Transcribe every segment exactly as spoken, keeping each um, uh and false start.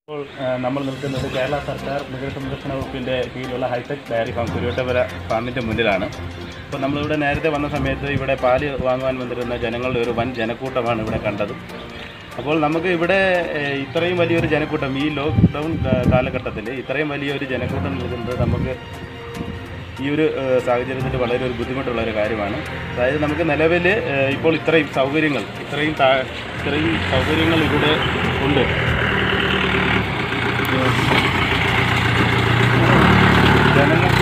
ഇപ്പോൾ നമ്മൾ നിൽക്കുന്നത് കേരള സർക്കാർ മൃഗസംരക്ഷണ വകുപ്പിൻ്റെ കീഴിലുള്ള ഹൈടെക് ഡയറി ഫാം കുരുവട്ടപുര ഫാമിൻ്റെ മുന്നിലാണ്. അപ്പോൾ നമ്മളിവിടെ നേരത്തെ വന്ന സമയത്ത് ഇവിടെ പാല് വാങ്ങുവാൻ വന്നിരുന്ന ജനങ്ങളുടെ ഒരു വൻ ജനക്കൂട്ടമാണ് ഇവിടെ കണ്ടത്. അപ്പോൾ നമുക്ക് ഇവിടെ ഇത്രയും വലിയൊരു ജനക്കൂട്ടം ഈ ലോക്ക്ഡൗൺ കാലഘട്ടത്തിൽ ഇത്രയും വലിയൊരു ജനക്കൂട്ടം നിൽക്കുന്നത് നമുക്ക് ഈ ഒരു സാഹചര്യത്തിൽ വളരെ ഒരു ബുദ്ധിമുട്ടുള്ള ഒരു കാര്യമാണ്. അതായത് നമുക്ക് നിലവിൽ ഇപ്പോൾ ഇത്രയും സൗകര്യങ്ങൾ ഇത്രയും ഇത്രയും സൗകര്യങ്ങൾ ഇവിടെ ഉണ്ട്. ജനങ്ങൾക്ക്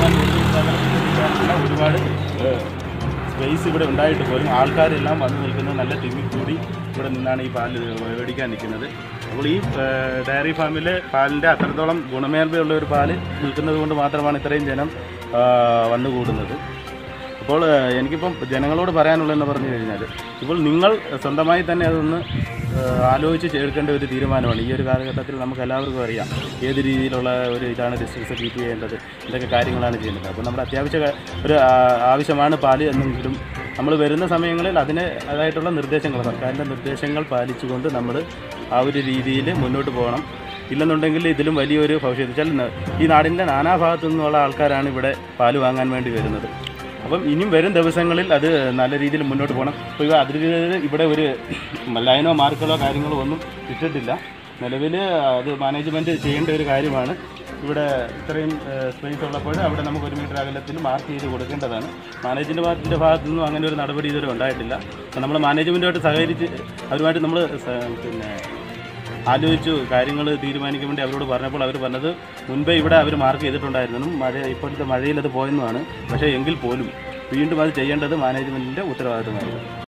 ഒരുപാട് സ്പേസ് ഇവിടെ ഉണ്ടായിട്ട് പോലും ആൾക്കാരെല്ലാം വന്ന് നിൽക്കുന്നത് നല്ല തിമ്മിക്കൂടി ഇവിടെ നിന്നാണ് ഈ പാല് മേടിക്കാൻ നിൽക്കുന്നത്. അപ്പോൾ ഈ ഡയറി ഫാമിലെ പാലിൻ്റെ അത്രത്തോളം ഗുണമേന്മയുള്ള ഒരു പാല് നിൽക്കുന്നത് കൊണ്ട് മാത്രമാണ് ഇത്രയും ജനം വന്നുകൂടുന്നത്. അപ്പോൾ എനിക്കിപ്പം ജനങ്ങളോട് പറയാനുള്ളതെന്ന് പറഞ്ഞു കഴിഞ്ഞാൽ, ഇപ്പോൾ നിങ്ങൾ സ്വന്തമായി തന്നെ അതൊന്ന് ആലോചിച്ച് ചേർക്കേണ്ട ഒരു തീരുമാനമാണ്. ഈ ഒരു കാലഘട്ടത്തിൽ നമുക്ക് എല്ലാവർക്കും അറിയാം ഏത് രീതിയിലുള്ള ഒരു ഇതാണ് ഡിസ്റ്റൻസ് കീപ്പ് ചെയ്യേണ്ടത്, എന്തൊക്കെ കാര്യങ്ങളാണ് ചെയ്യുന്നത്. അപ്പോൾ നമ്മുടെ അത്യാവശ്യ ഒരു ആവശ്യമാണ് പാല് എന്നെങ്കിലും നമ്മൾ വരുന്ന സമയങ്ങളിൽ അതിന് അതായിട്ടുള്ള നിർദ്ദേശങ്ങൾ, സർക്കാരിൻ്റെ നിർദ്ദേശങ്ങൾ പാലിച്ചുകൊണ്ട് നമ്മൾ ആ ഒരു രീതിയിൽ മുന്നോട്ട് പോകണം. ഇല്ലെന്നുണ്ടെങ്കിൽ ഇതിലും വലിയൊരു ഭവിഷ്യത്ത് വെച്ചാൽ ഈ നാടിൻ്റെ നാനാഭാഗത്തു നിന്നുള്ള ആൾക്കാരാണ് ഇവിടെ പാല് വാങ്ങാൻ വേണ്ടി വരുന്നത്. അപ്പം ഇനിയും വരും ദിവസങ്ങളിൽ അത് നല്ല രീതിയിൽ മുന്നോട്ട് പോകണം. അപ്പോൾ ഇവ അതിൽ ഇവിടെ ഒരു ലൈനോ മാർക്കുകളോ കാര്യങ്ങളോ ഒന്നും ഇട്ടിട്ടില്ല. നിലവിൽ അത് മാനേജ്മെൻറ്റ് ചെയ്യേണ്ട ഒരു കാര്യമാണ്. ഇവിടെ ഇത്രയും സ്പേസ് ഉള്ളപ്പോൾ അവിടെ നമുക്ക് ഒരു മീറ്റർ അകലത്തിൽ മാർക്ക് ചെയ്ത് കൊടുക്കേണ്ടതാണ്. മാനേജ്മെൻറ്റിൻ്റെ ഭാഗത്തു നിന്നും അങ്ങനെ ഒരു നടപടി ഇതുവരെ ഉണ്ടായിട്ടില്ല. അപ്പോൾ നമ്മൾ മാനേജ്മെൻറ്റുമായിട്ട് സഹകരിച്ച് അവരുമായിട്ട് നമ്മൾ പിന്നെ ആലോചിച്ചു കാര്യങ്ങൾ തീരുമാനിക്കാൻ വേണ്ടി അവരോട് പറഞ്ഞപ്പോൾ അവർ പറഞ്ഞത് മുൻപേ ഇവിടെ അവർ മാർക്ക് ചെയ്തിട്ടുണ്ടായിരുന്നു, മഴ ഇപ്പോഴത്തെ മഴയിൽ അത് പോയെന്നുമാണ്. പക്ഷേ എങ്കിൽ പോലും വീണ്ടും അത് ചെയ്യേണ്ടത് മാനേജ്മെൻറ്റിൻ്റെ ഉത്തരവാദിത്തമായിരുന്നു.